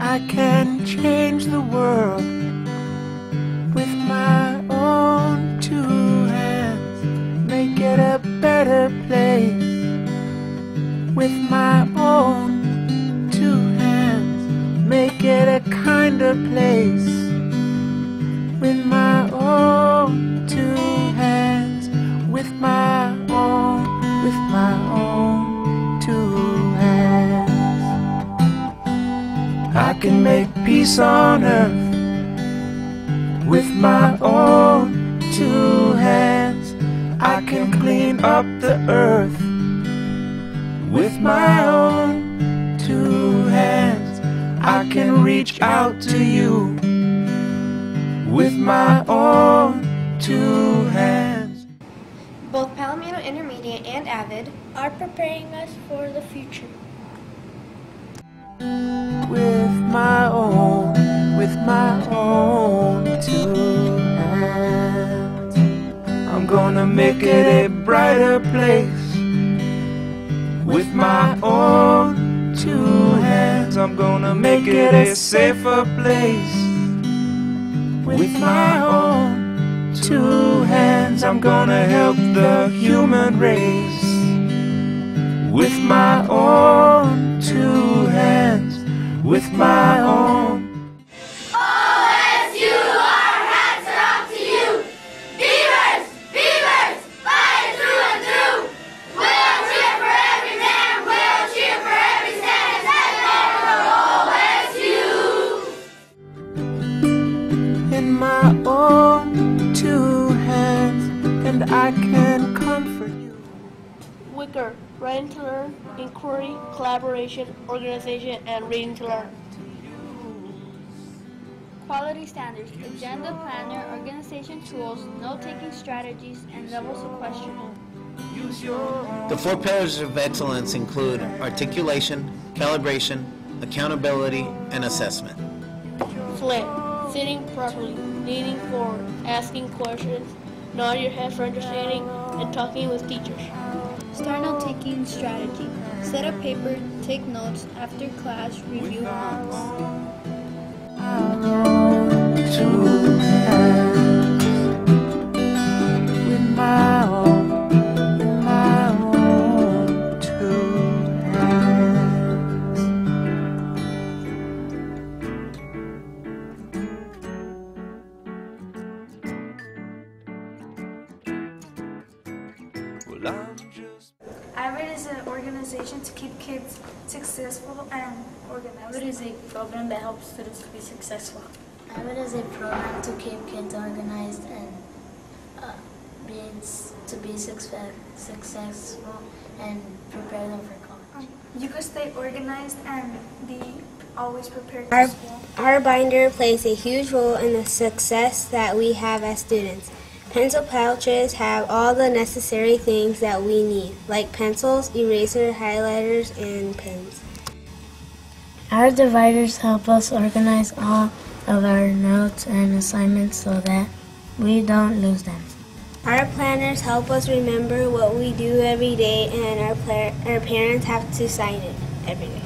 I can change the world with my own two hands, make it a better place with my own two hands, make it a kinder place with my own two hands, with my own two hands. I can make peace on earth with my own two hands. I can clean up the earth with my own two hands. I can reach out to you with my own two hands. Both Palomino Intermediate and AVID are preparing us for the future. With my own two hands, I'm gonna make it a brighter place. With my own two hands, I'm gonna make it a safer place. With my own two hands, I'm gonna help the human race. With my own two hands, with my own. OSU, our hats are off to you. Beavers, Beavers, fight through and through. We'll cheer for every man, we'll cheer for every stand. That's OSU. In my own two hands, and I can comfort you. WICR, Writing to Learn, Inquiry, Collaboration, Organization, and Reading to Learn. Quality Standards, Agenda Planner, Organization Tools, Note-Taking Strategies, and Levels of Questioning. The 4 pillars of excellence include articulation, calibration, accountability, and assessment. FLIT, sitting properly, leaning forward, asking questions, nod your head for understanding, and talking with teachers. Start note-taking strategy. Set up paper, take notes. After class, review notes. Two hands, with my own two hands. Well, I'm just AVID is an organization to keep kids successful and organized. AVID is a program that helps students to be successful. AVID is a program to keep kids organized and to be successful and prepare them for college. You could stay organized and be always prepared for school. Our binder plays a huge role in the success that we have as students. Pencil pouches have all the necessary things that we need, like pencils, eraser, highlighters, and pens. Our dividers help us organize all of our notes and assignments so that we don't lose them. Our planners help us remember what we do every day, and our parents have to sign it every day.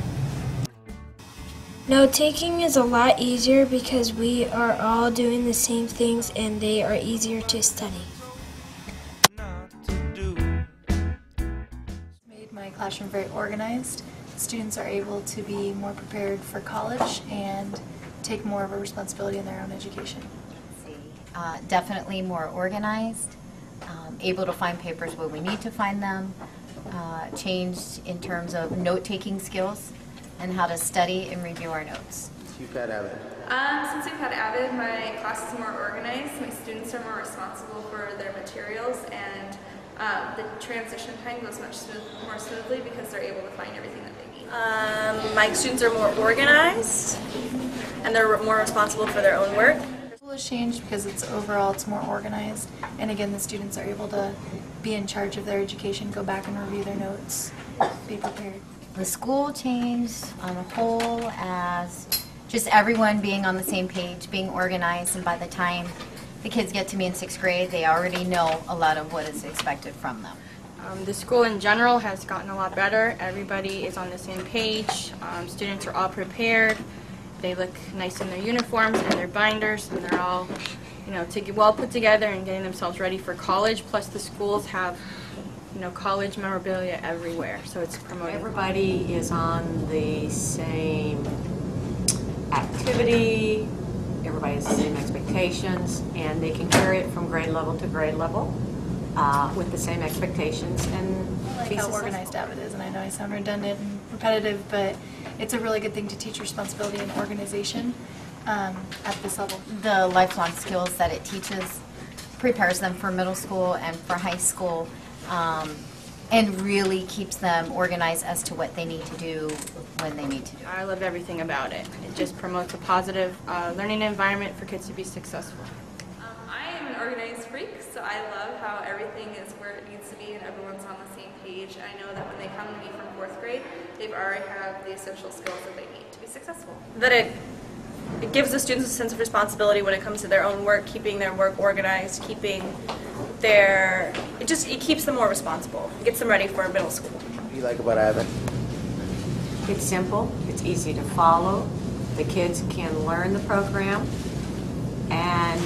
Note-taking is a lot easier because we are all doing the same things and they are easier to study. Made my classroom very organized. Students are able to be more prepared for college and take more of a responsibility in their own education. Definitely more organized, able to find papers where we need to find them, changed in terms of note-taking skills and how to study and review our notes. You've had AVID. Since we've had AVID, my class is more organized, my students are more responsible for their materials, and the transition time goes much more smoothly because they're able to find everything that they need. My students are more organized and they're more responsible for their own work. The school has changed because it's more organized, and again the students are able to be in charge of their education, go back and review their notes, be prepared. The school changed on a whole as just everyone being on the same page, being organized, and by the time the kids get to me in 6th grade, they already know a lot of what is expected from them. The school in general has gotten a lot better. Everybody is on the same page. Students are all prepared. they look nice in their uniforms and their binders, and they're all, you know, well put together and getting themselves ready for college. Plus the schools have, you know, college memorabilia everywhere, so it's promoting. Everybody is on the same activity, everybody has the same expectations, and they can carry it from grade level to grade level with the same expectations and I like how organized Avid is, and I know I sound redundant and repetitive, but it's a really good thing to teach responsibility and organization at this level. The lifelong skills that it teaches prepares them for middle school and for high school, and really keeps them organized as to what they need to do when they need to do it. I love everything about it. It just promotes a positive learning environment for kids to be successful. I am an organized freak, so I love how everything is where it needs to be and everyone's on the same page. I know that when they come to me from 4th grade, they've already have the essential skills that they need to be successful. That it gives the students a sense of responsibility when it comes to their own work, keeping their work organized, keeping their, it keeps them more responsible. It gets them ready for middle school. What do you like about Avid? It's simple, it's easy to follow, the kids can learn the program, and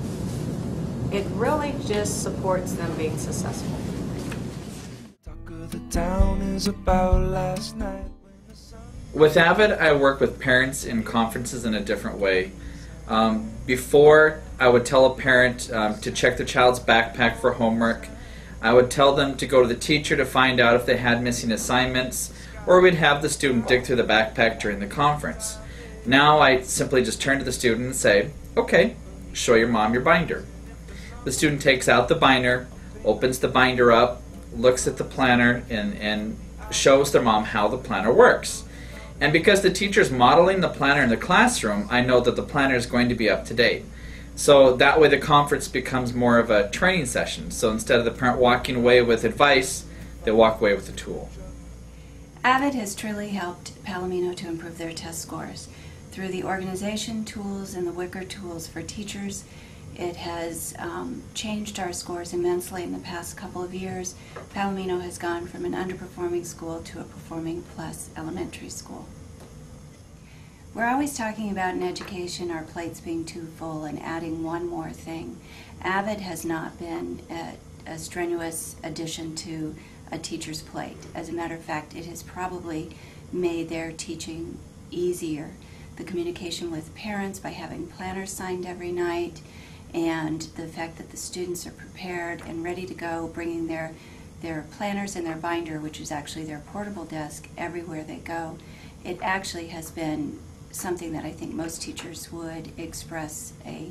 it really just supports them being successful. The town is about last night. With Avid, I work with parents in conferences in a different way. Before, I would tell a parent to check their child's backpack for homework. I would tell them to go to the teacher to find out if they had missing assignments, or we'd have the student dig through the backpack during the conference. Now I simply just turn to the student and say, okay, show your mom your binder. The student takes out the binder, opens the binder up, looks at the planner, and shows their mom how the planner works. And because the teacher's modeling the planner in the classroom, I know that the planner is going to be up to date. So that way the conference becomes more of a training session. So instead of the parent walking away with advice, they walk away with a tool. Avid has truly helped Palomino to improve their test scores. Through the organization tools and the Wicker tools for teachers, it has changed our scores immensely in the past couple of years. Palomino has gone from an underperforming school to a performing plus elementary school. We're always talking about in education our plates being too full and adding one more thing. Avid has not been a strenuous addition to a teacher's plate. As a matter of fact, it has probably made their teaching easier. The communication with parents by having planners signed every night, and the fact that the students are prepared and ready to go, bringing their planners and their binder, which is actually their portable desk, everywhere they go. It actually has been something that I think most teachers would express a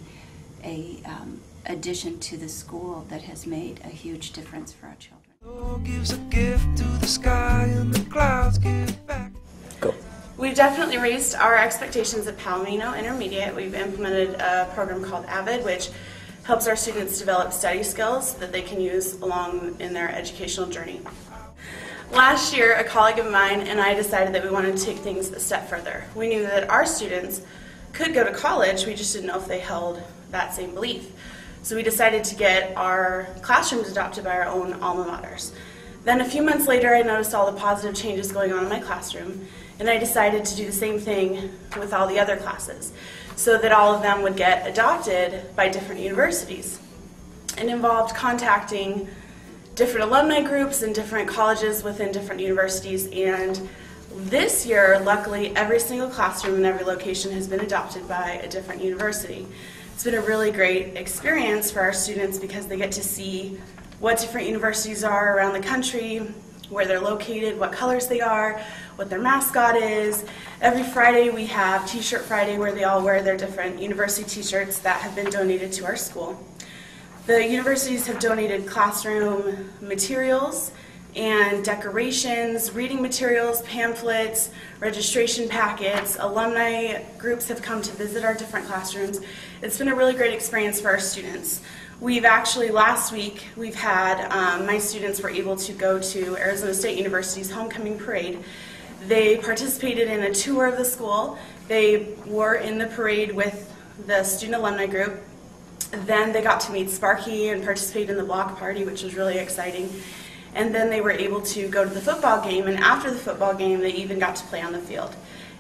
addition to the school that has made a huge difference for our children. Gives a gift to the sky and the clouds give back. We've definitely raised our expectations at Palomino Intermediate. We've implemented a program called Avid, which helps our students develop study skills that they can use along in their educational journey. Last year, a colleague of mine and I decided that we wanted to take things a step further. We knew that our students could go to college, we just didn't know if they held that same belief. So we decided to get our classrooms adopted by our own alma maters. Then a few months later, I noticed all the positive changes going on in my classroom, and I decided to do the same thing with all the other classes, so that all of them would get adopted by different universities. It involved contacting different alumni groups and different colleges within different universities, and this year, luckily, every single classroom in every location has been adopted by a different university. It's been a really great experience for our students because they get to see what different universities are around the country, where they're located, what colors they are, what their mascot is. Every Friday we have T-shirt Friday where they all wear their different university T-shirts that have been donated to our school. The universities have donated classroom materials and decorations, reading materials, pamphlets, registration packets. Alumni groups have come to visit our different classrooms. It's been a really great experience for our students. We've actually, last week, we've had, my students were able to go to Arizona State University's homecoming parade. They participated in a tour of the school. They were in the parade with the student alumni group. Then they got to meet Sparky and participate in the block party, which was really exciting. And then they were able to go to the football game, and after the football game, they even got to play on the field.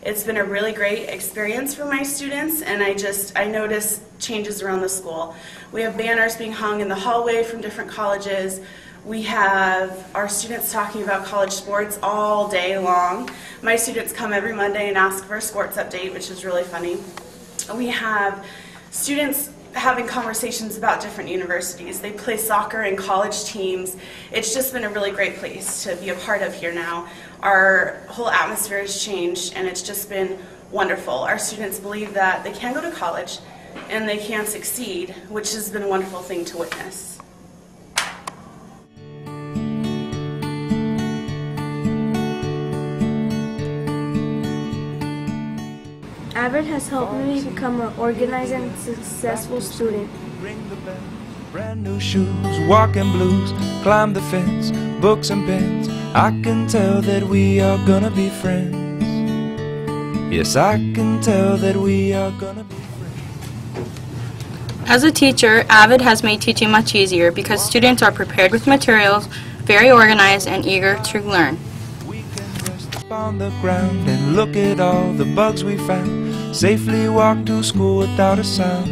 It's been a really great experience for my students, and I notice changes around the school. We have banners being hung in the hallway from different colleges. We have our students talking about college sports all day long. My students come every Monday and ask for a sports update, which is really funny. We have students having conversations about different universities. They play soccer in college teams. It's just been a really great place to be a part of here now. Our whole atmosphere has changed, and it's just been wonderful. Our students believe that they can go to college and they can succeed, which has been a wonderful thing to witness. AVID has helped me become an organized and successful student. Brand new shoes, walking blues, climb the fence, books and pens. I can tell that we are gonna be friends. Yes, I can tell that we are gonna be friends. As a teacher, AVID has made teaching much easier because students are prepared with materials, very organized, and eager to learn. We can rest up on the ground and look at all the bugs we found. Safely walk to school without a sound.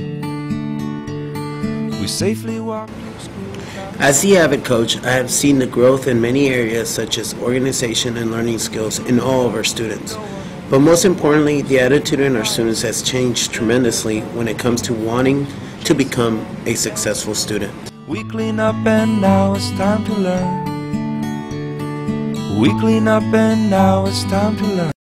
We safely walk to school without a sound. As the AVID coach, I have seen the growth in many areas such as organization and learning skills in all of our students. But most importantly, the attitude in our students has changed tremendously when it comes to wanting to become a successful student. We clean up and now it's time to learn. We clean up and now it's time to learn.